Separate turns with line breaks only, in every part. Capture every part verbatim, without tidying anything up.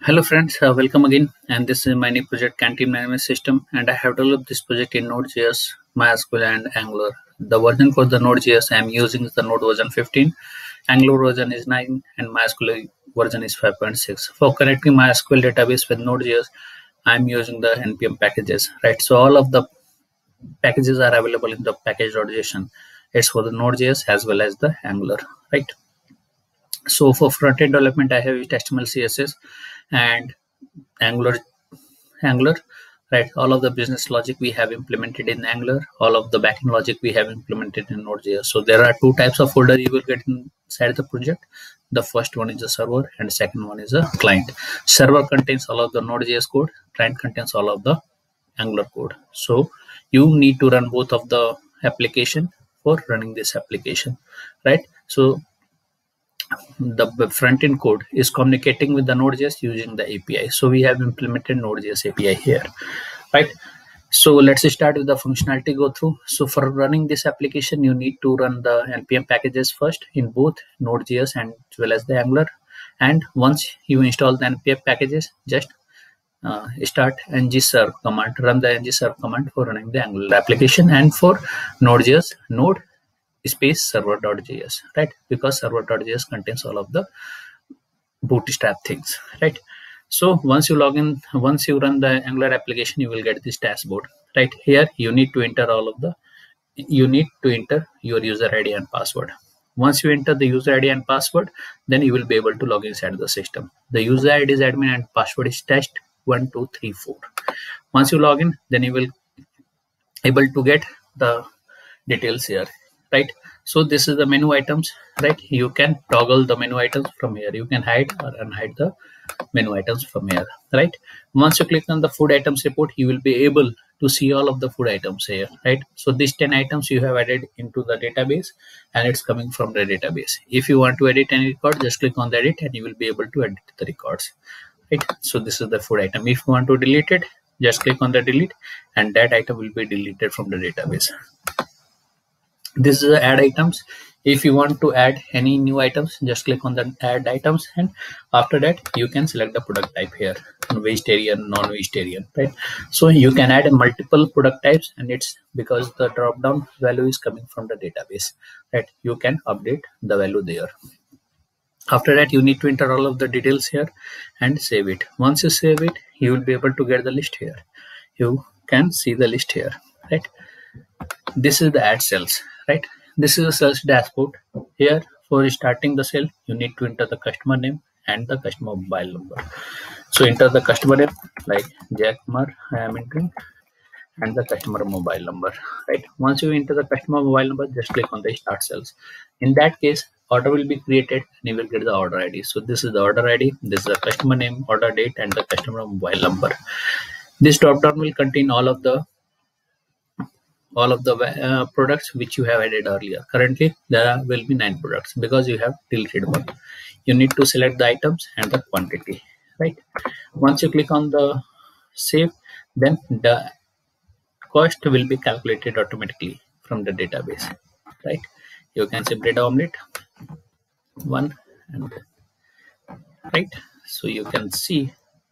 Hello friends, uh, welcome again, and this is my new project Canteen Management System, and I have developed this project in Node.js, MySQL and Angular. The version for the Node.js I am using is the Node version fifteen, Angular version is nine, and MySQL version is five point six. For connecting MySQL database with Node.js, I am using the N P M packages, right? So all of the packages are available in the package.json. It's for the Node.js as well as the Angular, right? So for front-end development, I have used H T M L, C S S, and Angular. Angular, right? All of the business logic we have implemented in Angular. All of the backend logic we have implemented in Node.js. So there are two types of folder you will get inside the project. The first one is a server, and the second one is a client. Server contains all of the Node.js code. Client contains all of the Angular code. So you need to run both of the application for running this application, right? So the front-end code is communicating with the Node.js using the A P I. So we have implemented Node.js A P I here, right? So let's start with the functionality go through. So for running this application, you need to run the N P M packages first in both Node.js and as well as the Angular. And once you install the N P M packages, just uh, start ngserve command, run the ngserve command for running the Angular application. And for Node.js, node space server.js, right? Because server.js contains all of the bootstrap things, right? So once you log in, once you run the Angular application, you will get this dashboard, right? Here you need to enter all of the, you need to enter your user I D and password. Once you enter the user I D and password, then you will be able to log inside the system. The user I D is admin and password is test one two three four. Once you log in, then you will able to get the details here, right? So this is the menu items, right? You can toggle the menu items from here. You can hide or unhide the menu items from here, right? Once you click on the food items report, you will be able to see all of the food items here, right? So these ten items you have added into the database, and it's coming from the database. If you want to edit any record, just click on the edit and you will be able to edit the records, right? So this is the food item. If you want to delete it, just click on the delete and that item will be deleted from the database. This is the add items. If you want to add any new items, just click on the add items, and after that you can select the product type here, vegetarian, non-vegetarian, right? So you can add multiple product types, and it's because the drop down value is coming from the database, right? You can update the value there. After that, you need to enter all of the details here and save it. Once you save it, you will be able to get the list here. You can see the list here, right? This is the add cells, right? This is a sales dashboard. Here, for starting the sale, you need to enter the customer name and the customer mobile number. So enter the customer name like Jack Kumar, I am entering, and the customer mobile number, right? Once you enter the customer mobile number, just click on the start sales. In that case, order will be created and you will get the order I D. So this is the order I D, this is the customer name, order date, and the customer mobile number. This drop down will contain all of the all of the uh, products which you have added earlier. Currently there will be nine products because you have deleted one. You need to select the items and the quantity, right? Once you click on the save, then the cost will be calculated automatically from the database, right? You can say bread omelette one, and right, so you can see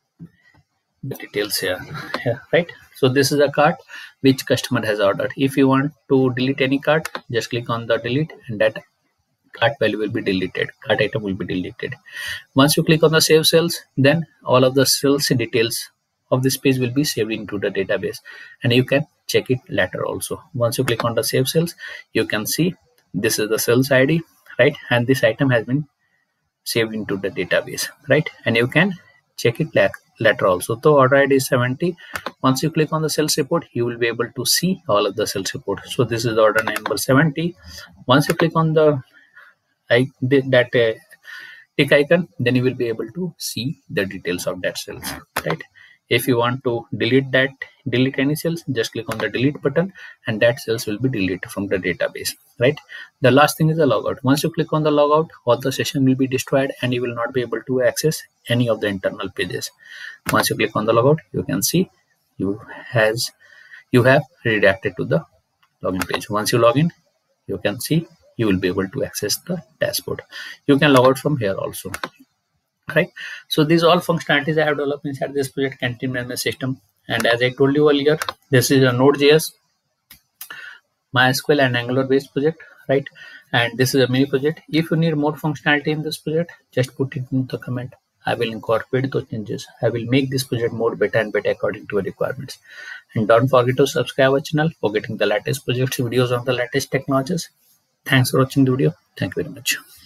the details here, yeah, right? So this is a cart which customer has ordered. If you want to delete any cart, just click on the delete and that cart value will be deleted, cart item will be deleted. Once you click on the save cells, then all of the sales details of this page will be saved into the database, and you can check it later also. Once you click on the save cells, you can see this is the sales I D, right? And this item has been saved into the database, right? And you can check it later also. So order I D is seventy. Once you click on the sales report, you will be able to see all of the sales report. So this is the order number seventy. Once you click on the I, that uh, tick icon, then you will be able to see the details of that sales, right? If you want to delete that, delete any cells, just click on the delete button and that cells will be deleted from the database, right? The last thing is the logout. Once you click on the logout, all the session will be destroyed and you will not be able to access any of the internal pages. Once you click on the logout, you can see you has you have redirected to the login page. Once you log in, you can see you will be able to access the dashboard. You can log out from here also. right? So these all functionalities I have developed inside this project Canteen Management System. And as I told you earlier, this is a Node.js, MySQL and Angular based project, right? And this is a mini project. If you need more functionality in this project, just put it in the comment. I will incorporate those changes. I will make this project more better and better according to your requirements. And don't forget to subscribe our channel for getting the latest projects videos on the latest technologies. Thanks for watching the video. Thank you very much.